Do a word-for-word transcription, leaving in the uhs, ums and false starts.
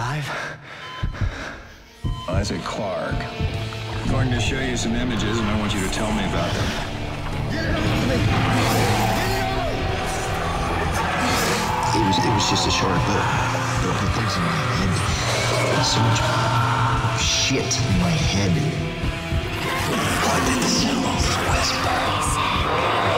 alive? Isaac Clarke. I'm going to show you some images, and I want you to tell me about them. It was, it was just a shark, but there were things in my head. There's so much shit in my head. What did the symbols whisper?